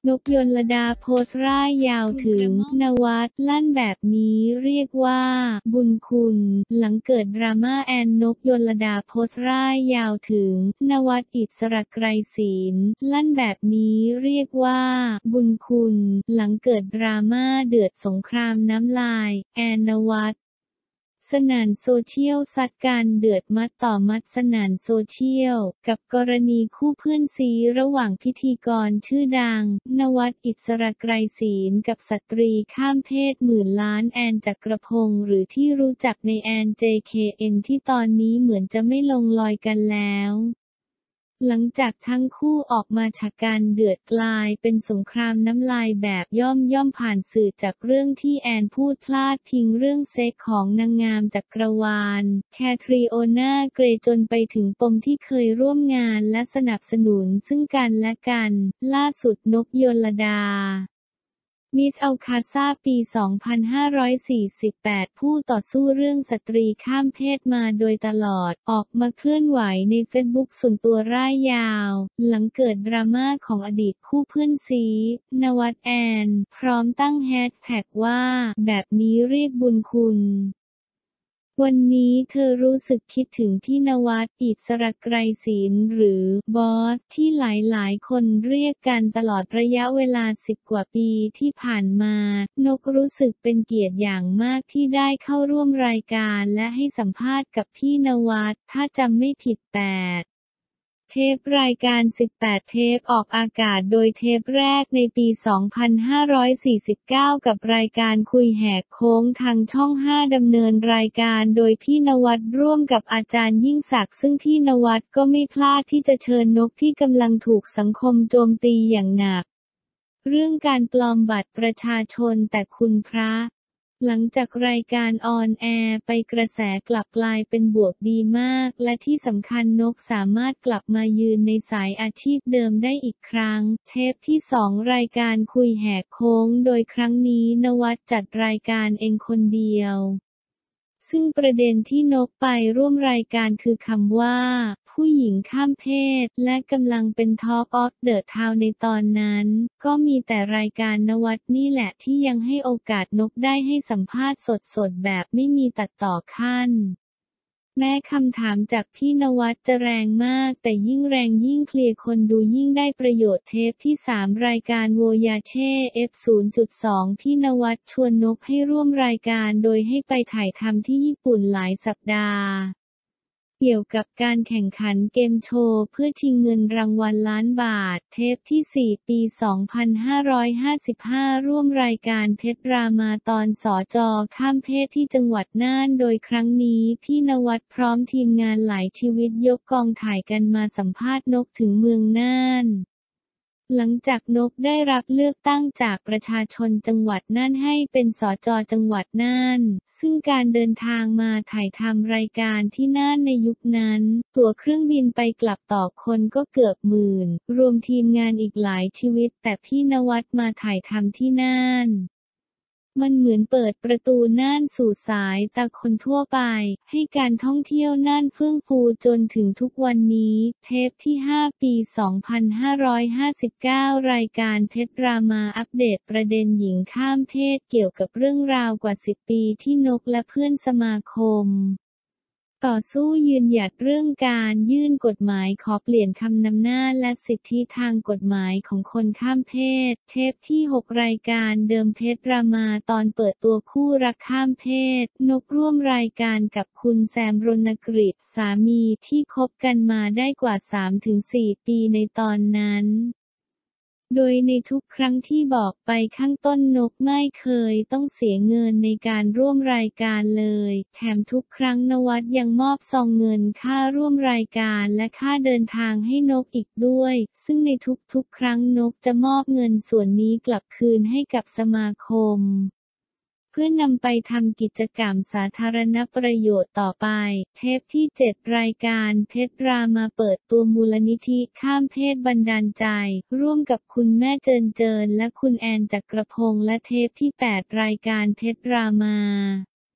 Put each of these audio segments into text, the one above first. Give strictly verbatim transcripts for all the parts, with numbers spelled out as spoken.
นกยลดาโพสต์ร่ายยาวถึงนวัดลั่นแบบนี้เรียกว่าบุญคุณหลังเกิดดราม่าแอนนกยลดาโพสต์ร่ายยาวถึงนวัดอิสระไกรศีลลั่นแบบนี้เรียกว่าบุญคุณหลังเกิดดราม่าเดือดสงครามน้ำลายแอนนวัดสนั่นโซเชียลซัดกันเดือดมัดต่อมัดสนั่นโซเชียลกับกรณีคู่เพื่อนซีระหว่างพิธีกรชื่อดังนวัดอิสระไกรศีลกับสตรีข้ามเพศหมื่นล้านแอนจักรพงษ์หรือที่รู้จักในแอน เจ เค เอ็น ที่ตอนนี้เหมือนจะไม่ลงรอยกันแล้วหลังจากทั้งคู่ออกมาฉะกันเดือดกลายเป็นสงครามน้ำลายแบบย่อมย่อมผ่านสื่อจากเรื่องที่แอนพูดพลาดพิงเรื่องเซ็กของนางงามจักรวาลแคทรีโอนาเกรย์จนไปถึงปมที่เคยร่วมงานและสนับสนุนซึ่งกันและกันล่าสุดนกยลดามิสอัลคาซาปี สองพันห้าร้อยสี่สิบแปด ผู้ต่อสู้เรื่องสตรีข้ามเพศมาโดยตลอดออกมาเคลื่อนไหวในเฟซบุ๊กส่วนตัวร่ายยาวหลังเกิดดราม่าของอดีตคู่เพื่อนซีนวัดแอนพร้อมตั้งแฮชแท็กว่าแบบนี้เรียกบุญคุณวันนี้เธอรู้สึกคิดถึงพี่นวัดอิสระไกรศีลหรือบอสที่หลายๆคนเรียกกันตลอดระยะเวลาสิบกว่าปีที่ผ่านมานกรู้สึกเป็นเกียรติอย่างมากที่ได้เข้าร่วมรายการและให้สัมภาษณ์กับพี่นวัดถ้าจำไม่ผิดแปดเทปรายการสิบแปดเทปออกอากาศโดยเทปแรกในปี สองพันห้าร้อยสี่สิบเก้า กับรายการคุยแหกโค้งทางช่องห้าดำเนินรายการโดยพี่นวัดร่วมกับอาจารย์ยิ่งศักดิ์ซึ่งพี่นวัดก็ไม่พลาดที่จะเชิญนกที่กำลังถูกสังคมโจมตีอย่างหนักเรื่องการปลอมบัตรประชาชนแต่คุณพระหลังจากรายการออนแอร์ไปกระแสกลับกลายเป็นบวกดีมากและที่สำคัญนกสามารถกลับมายืนในสายอาชีพเดิมได้อีกครั้งเทปที่สองรายการคุยแหกโค้งโดยครั้งนี้นวัดจัดรายการเองคนเดียวซึ่งประเด็นที่นกไปร่วมรายการคือคำว่าผู้หญิงข้ามเพศและกำลังเป็น Talk of the Town ในตอนนั้นก็มีแต่รายการนวัดนี่แหละที่ยังให้โอกาสนกได้ให้สัมภาษณ์สดๆแบบไม่มีตัดต่อขั้นแม้คำถามจากพี่นวัดจะแรงมากแต่ยิ่งแรงยิ่งเคลียร์คนดูยิ่งได้ประโยชน์เทปที่สามรายการโวยาเช่ เอฟ ศูนย์จุดสอง พี่นวัดชวนนกให้ร่วมรายการโดยให้ไปถ่ายทำที่ญี่ปุ่นหลายสัปดาห์เกี่ยวกับการแข่งขันเกมโชว์เพื่อชิงเงินรางวัลล้านบาทเทปที่สี่ปี สองพันห้าร้อยห้าสิบห้า ร่วมรายการเพชรรามาตอนสจ.ข้ามเพศที่จังหวัดน่านโดยครั้งนี้พี่นวัดพร้อมทีมงานหลายชีวิตยกกองถ่ายกันมาสัมภาษณ์นกถึงเมืองน่านหลังจากนกได้รับเลือกตั้งจากประชาชนจังหวัดน่านให้เป็นสจ.จังหวัดน่านซึ่งการเดินทางมาถ่ายทำรายการที่น่านในยุคนั้นตั๋วเครื่องบินไปกลับต่อคนก็เกือบหมื่นรวมทีมงานอีกหลายชีวิตแต่พี่นวัดมาถ่ายทำที่น่านมันเหมือนเปิดประตูน่านสู่สายตาคนทั่วไปให้การท่องเที่ยวน่านเฟื่องฟูจนถึงทุกวันนี้เทปที่ห้าปี สองพันห้าร้อยห้าสิบเก้า รายการเพชรรามาอัปเดตประเด็นหญิงข้ามเพศเกี่ยวกับเรื่องราวกว่าสิบปีที่นกและเพื่อนสมาคมต่อสู้ยืนหยัดเรื่องการยื่นกฎหมายขอเปลี่ยนคำนำหน้าและสิทธิทางกฎหมายของคนข้ามเพศเทปที่หกรายการเดิมเพชรรามาตอนเปิดตัวคู่รักข้ามเพศนกร่วมรายการกับคุณแซมรณกฤษสามีที่คบกันมาได้กว่า สามถึงสี่ ปีในตอนนั้นโดยในทุกครั้งที่บอกไปข้างต้นนกไม่เคยต้องเสียเงินในการร่วมรายการเลยแถมทุกครั้งนวัดยังมอบซองเงินค่าร่วมรายการและค่าเดินทางให้นกอีกด้วยซึ่งในทุกๆครั้งนกจะมอบเงินส่วนนี้กลับคืนให้กับสมาคมเพื่อนำไปทำกิจกรรมสาธารณประโยชน์ต่อไปเทปที่เจ็ดรายการเพชรรามาเปิดตัวมูลนิธิข้ามเพศบันดาลใจร่วมกับคุณแม่เจินเจินและคุณแอนจักรพงษ์และเทปที่แปดรายการเพชรรามา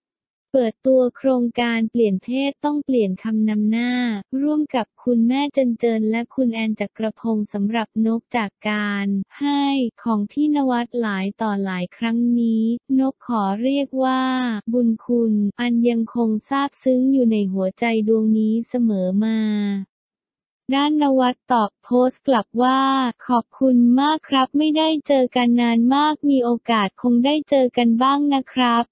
เปิดตัวโครงการเปลี่ยนเพศต้องเปลี่ยนคำนำหน้าร่วมกับคุณแม่เจินเจินและคุณแอนจักรพงศ์สำหรับนกจากการให้ของพี่นวัดหลายต่อหลายครั้งนี้นกขอเรียกว่าบุญคุณอันยังคงซาบซึ้งอยู่ในหัวใจดวงนี้เสมอมาด้านนวัดตอบโพสต์กลับว่าขอบคุณมากครับไม่ได้เจอกันนานมากมีโอกาสคงได้เจอกันบ้างนะครับ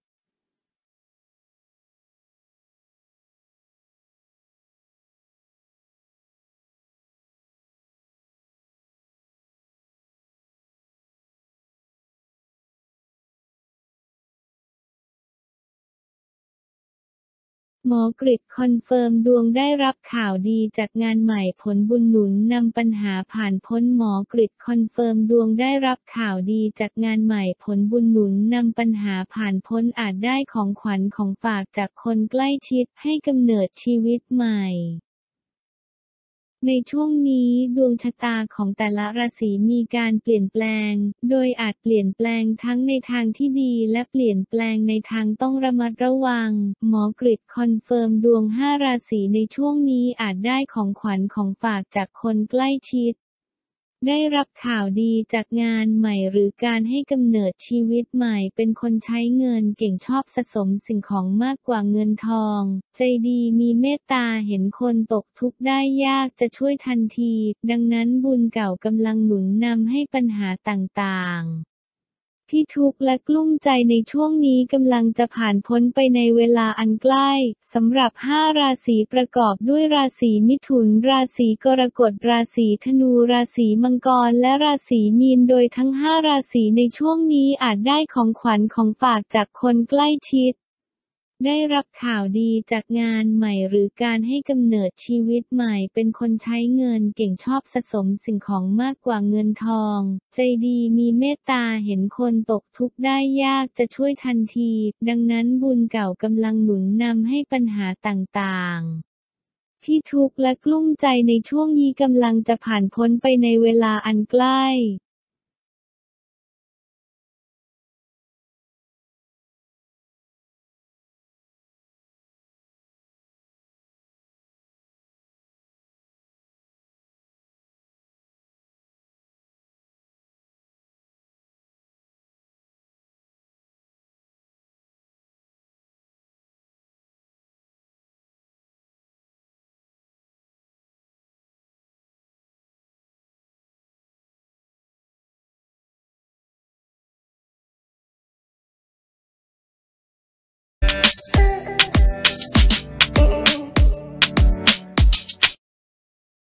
หมอกฤษคอนเฟิร์มดวงได้รับข่าวดีจากงานใหม่ผลบุญหนุนนำปัญหาผ่านพ้นหมอกฤษคอนเฟิร์มดวงได้รับข่าวดีจากงานใหม่ผลบุญหนุนนำปัญหาผ่านพ้นอาจได้ของขวัญของฝากจากคนใกล้ชิดให้กำเนิดชีวิตใหม่ในช่วงนี้ดวงชะตาของแต่ละราศีมีการเปลี่ยนแปลงโดยอาจเปลี่ยนแปลงทั้งในทางที่ดีและเปลี่ยนแปลงในทางต้องระมัดระวังหมอกฤษคอนเฟิร์มดวงห้าราศีในช่วงนี้อาจได้ของขวัญของฝากจากคนใกล้ชิดได้รับข่าวดีจากงานใหม่หรือการให้กำเนิดชีวิตใหม่เป็นคนใช้เงินเก่งชอบสะสมสิ่งของมากกว่าเงินทองใจดีมีเมตตาเห็นคนตกทุกข์ได้ยากจะช่วยทันทีดังนั้นบุญเก่ากำลังหนุนนำให้ปัญหาต่างๆที่ทุกข์และกลุ้มใจในช่วงนี้กำลังจะผ่านพ้นไปในเวลาอันใกล้สำหรับห้าราศีประกอบด้วยราศีมิถุนราศีกรกฎราศีธนูราศีมังกรและราศีมีนโดยทั้งห้าราศีในช่วงนี้อาจได้ของขวัญของฝากจากคนใกล้ชิดได้รับข่าวดีจากงานใหม่หรือการให้กำเนิดชีวิตใหม่เป็นคนใช้เงินเก่งชอบสะสมสิ่งของมากกว่าเงินทองใจดีมีเมตตาเห็นคนตกทุกข์ได้ยากจะช่วยทันทีดังนั้นบุญเก่ากำลังหนุนนำให้ปัญหาต่างๆที่ทุกข์และกลุ้มใจในช่วงนี้กำลังจะผ่านพ้นไปในเวลาอันใกล้